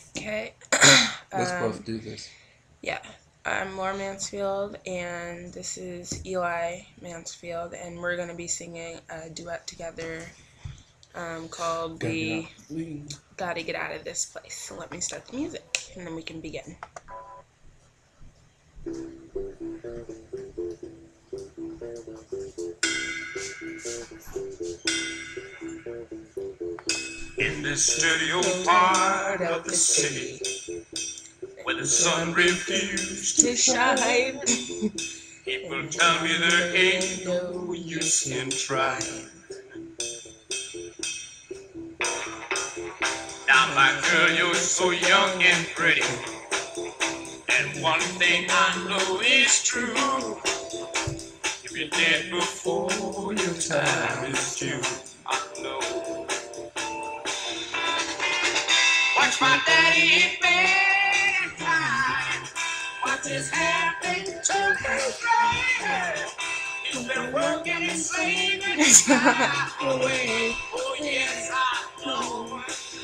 Okay. Let's both do this. Yeah. I'm Laura Mansfield, and this is Eli Mansfield, and we're going to be singing a duet together called We Gotta Get Out of This Place. So let me start the music, and then we can begin. In this dirty old part of the city, where the sun refused To shine. people tell me there ain't no use in trying. Now my girl, you're so young and pretty, and one thing I know is true. If you're dead before your time is due, I know. Watch my daddy in bed and cry. Watch his hair been to his brain. He's been working and slaving his life away. Oh yes, I know.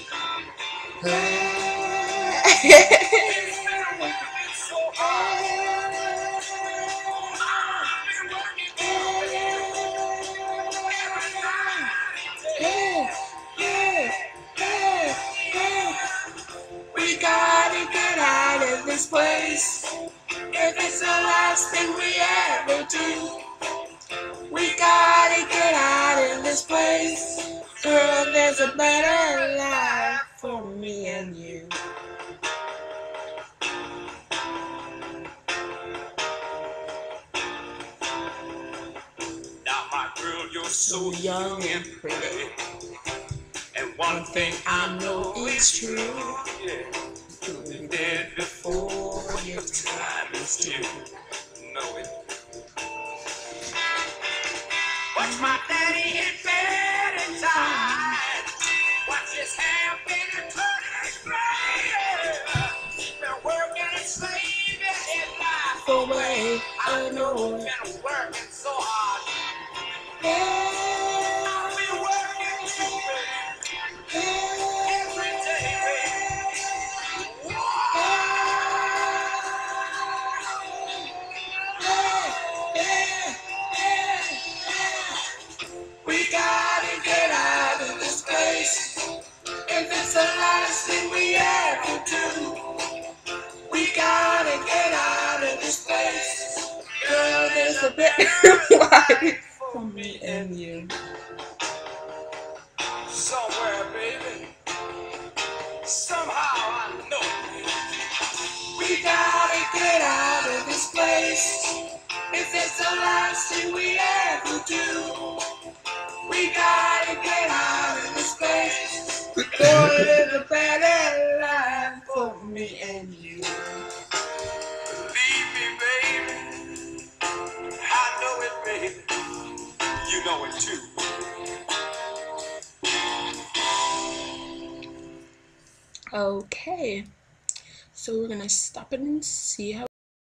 He's been working so hard. I've been working every night. We gotta get out of this place. If it's the last thing we ever do, we gotta get out of this place. Girl, there's a better life for me and you. Now my girl, you're so young and pretty, and one thing I know is true. Yeah. You'll be dead before your time is due. Know it. Watch my daddy in bed and tired. Watch his hair been and turning his gray. Been working and slaving his life away. I know he's been working so hard. I've been working too every day, We gotta get out of this place. If it's the last thing we ever do, we gotta get out of this place. Girl, there's a better life for me and you. somewhere, baby. Somehow I know it. We gotta get out of this place. If it's the last thing we ever do, we gotta get out of this place. Girl, there's a better life for me and you. Believe me, baby. I know it, baby. You know it too. Okay, so we're gonna stop it and see how